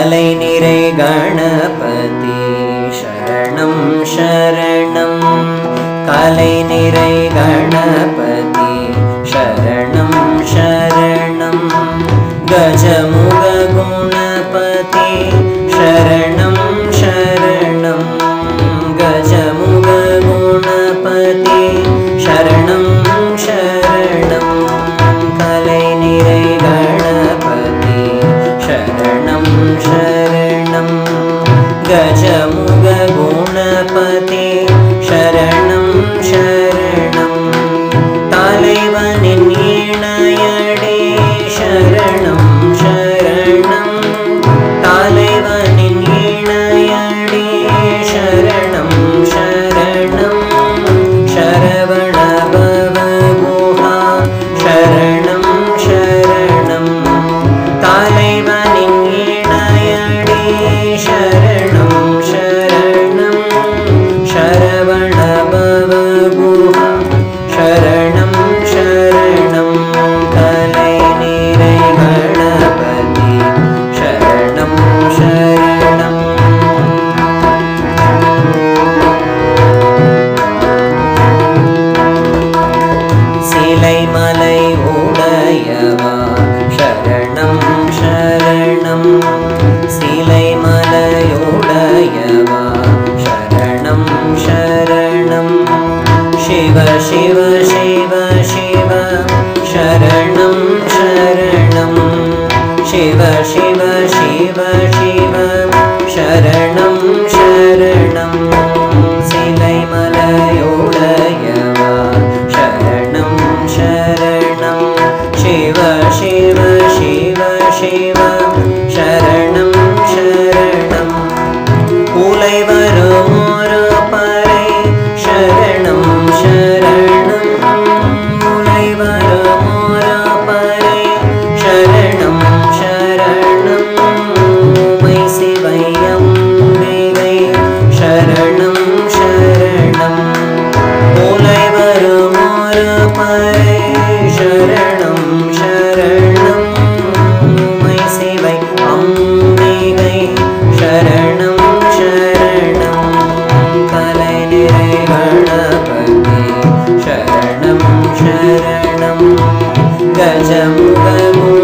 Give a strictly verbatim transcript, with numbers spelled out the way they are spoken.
कलै निरै गणपति शरणं शरणं कलै निरै गणपति शरणं शरणं गजमुग गुणपति शरणं शरणं गजमुग गुणपति शरणं शरणं कलै निरै गणपति शरणं शरणं गजमुग गुणपति शरणं शरणं தலைவனின் இணையடே शरणं शरणं தலைவனின் இணையடே शरणं शरणं शरवण भव गुहा शरणं शरणं தலைவனின் இணையடே शरणं शरणं शरवण भव गुहा शरणं शरणं कलै निरै गणपति शरणं शरणं சிலை மலை உடையவா शरणं शरणं சிலை மலையுடையவா शरणं शरणं शिव शिव शिव शिव शरणं शरणं शिव शिव शिव शिव शरणं शरणं சிலை மலையுடையவா शरणं शरणं शिव शिव शिव शिव शरणं शरणं उलै வருமொரு பறை शरणं शरणं उलै வருமொரு பறை शरणं शरणं मै சிவையம்பிகை शरणं शरणं उलै வருமொரு பறை शरणं शरणं मै சிவை அம்பிகை शरणं शरणं कलै निरै गणपति शरणं शरणं गजमुग